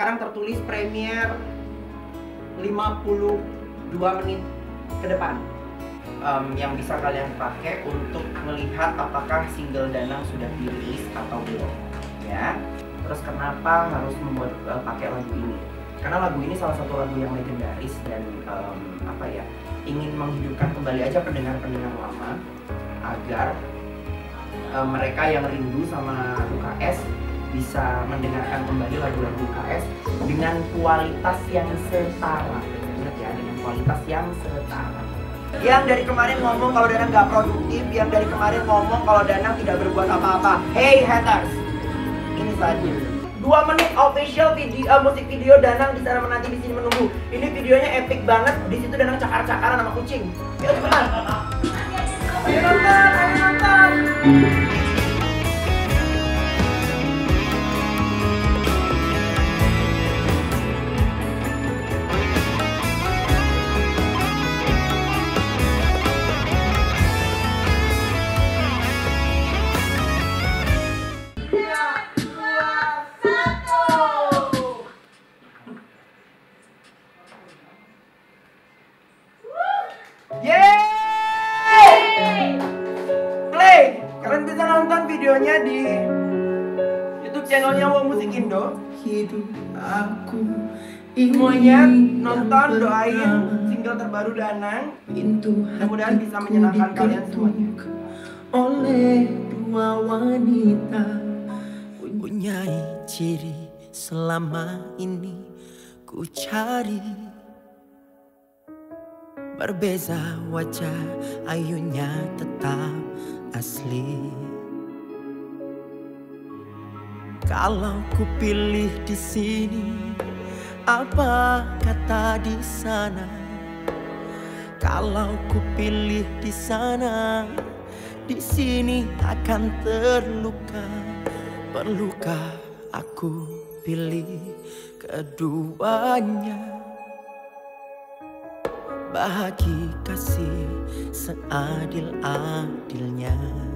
sekarang tertulis premier 52 menit ke depan. Yang bisa kalian pakai untuk melihat apakah single Danang sudah dirilis atau belum, ya. Terus kenapa harus membuat pakai lagu ini? Karena lagu ini salah satu lagu yang legendaris dan ingin menghidupkan kembali aja pendengar-pendengar lama agar mereka yang rindu sama UKS bisa mendengarkan kembali lagu-lagu UKS dengan kualitas yang setara. Ingat ya, dengan kualitas yang setara. Yang dari kemarin ngomong kalau Danang nggak produktif, yang dari kemarin ngomong kalau Danang tidak berbuat apa-apa. Hey haters, ini saatnya 2 menit official video musik video Danang di sana menanti di sini menunggu. Ini videonya epic banget. Di situ Danang cakar-cakaran sama kucing. Yuk cepetan. Ayo nonton, ayo nonton. Kalian bisa nonton videonya di YouTube channelnya Wow Musik Indo. Hidup aku semuanya nonton, doain single terbaru Danang. Mudah-mudahan bisa menyenangkan kalian semuanya. Oleh dua wanita punya ciri selama ini ku cari. Berbeza wajah, ayunya tetap asli. Kalau ku pilih di sini, apa kata di sana? Kalau ku pilih di sana, di sini akan terluka. Perlukah aku pilih keduanya? Bahagi kasih seadil-adilnya.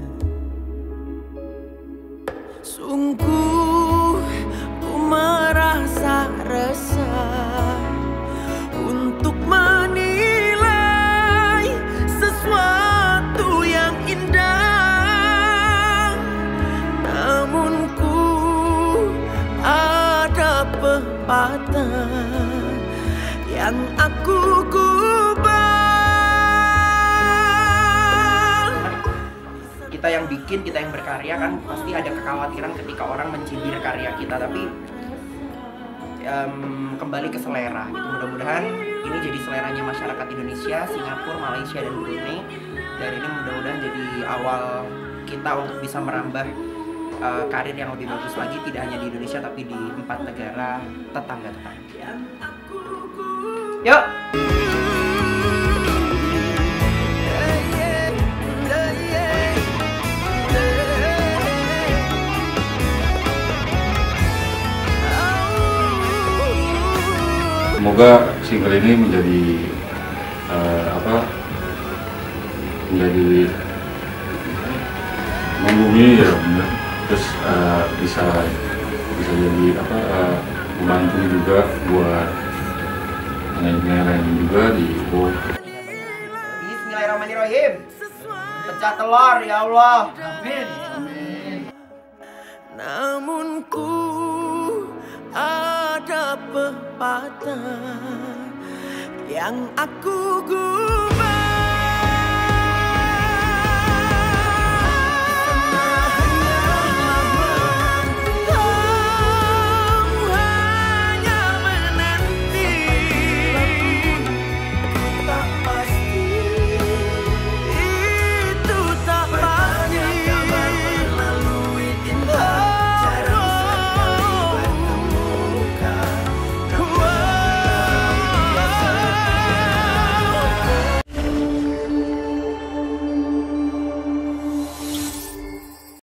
Sungguh ku merasa resah untuk menilai sesuatu yang indah. Namun ku ada pepatah yang aku kita yang bikin, kita yang berkarya kan pasti ada kekhawatiran ketika orang mencibir karya kita, tapi kembali ke selera gitu. Mudah-mudahan ini jadi seleranya masyarakat Indonesia, Singapura, Malaysia, dan Brunei. Dan ini mudah-mudahan jadi awal kita untuk bisa merambah karir yang lebih bagus lagi, tidak hanya di Indonesia tapi di 4 negara tetangga-tetangga. Yuk! Semoga single ini menjadi membumi ya benar. Terus bisa jadi membantu juga buat penyanyi juga di Bismillahirrahmanirrahim. Pecah telur ya Allah. Amin. Namun ku ada pepatah yang aku